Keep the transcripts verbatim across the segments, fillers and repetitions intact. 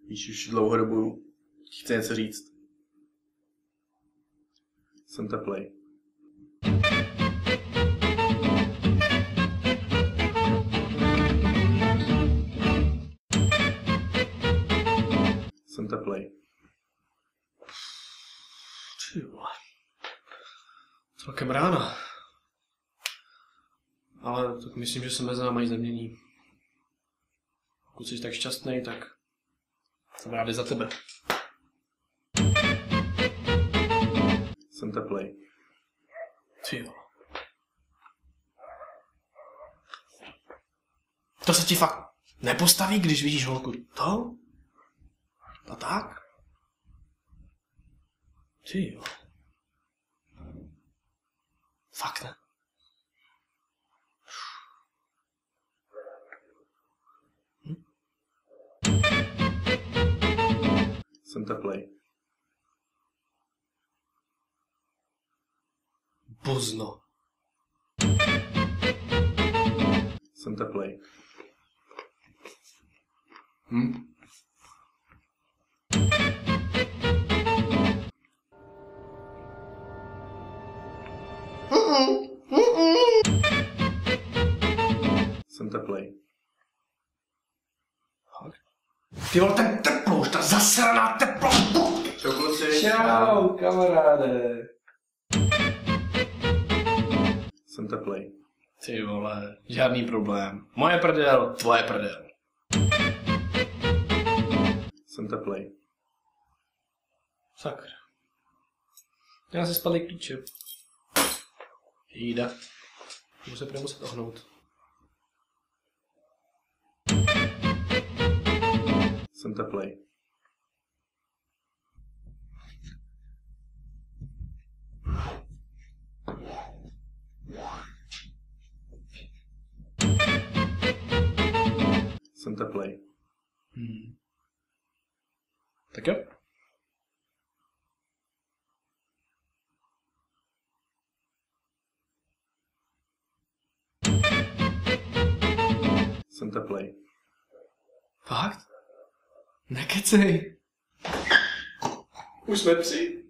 Víš, už dlouhou dobu chci něco říct. Jsem teplej. Jsem teplej. Ty vole. Celkem ráno. Ale tak myslím, že se mezi námi nic nemění. Pokud jsi tak šťastný, tak jsem rád za tebe. Jsem teplej. Ty jo. To se ti fakt nepostaví, když vidíš holku to? A tak? Ty jo. Fakt ne. Hm? Jsem teplej. Buzno. Jsem teplej. Hm? Jsem teplej. Ty vole, ten teplouš, ta zasraná teplou! Čau, kluci. Čau, kamaráde. Jsem teplej. Ty vole, žádný problém. Moje prdel, tvoje prdel. Jsem teplej. Sakra. Já si spadly klíče. Jída. Budu se prý muset ohnout. Jsem teplej. Jsem teplej. Hmm. Tak jo. Jsem teplej. Fakt? Nekecej. Už jsme tři.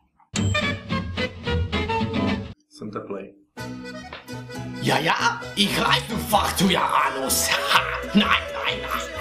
Jsem teplej. Ja, ja, ich reiß du fach zu Janus. Ha, nein, nein, nein.